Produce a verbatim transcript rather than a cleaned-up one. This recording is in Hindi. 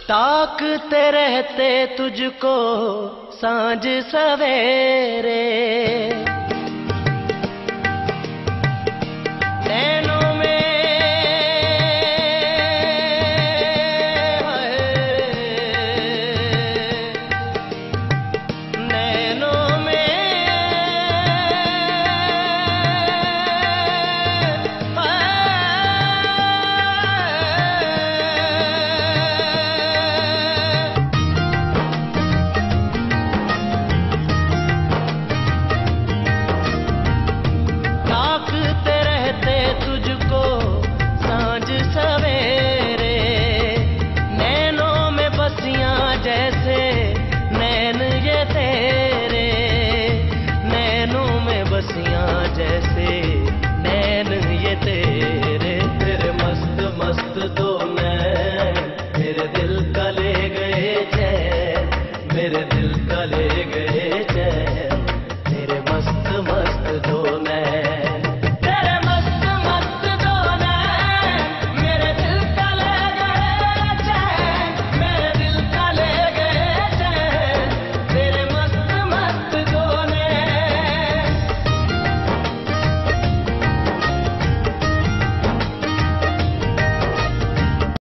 ताकते रहते तुझको सांझ सवेरे, नैनों में नैनों में तुझको सांझ सवेरे, नैनों में बसियां जैसे नैन ये तेरे, नैनों में बसियां जैसे नैन ये तेरे। तेरे मस्त मस्त दो नैन मेरे दिल का ले गए चैन, मेरे दिल का ले गए चैन, तेरे मस्त मस्त दो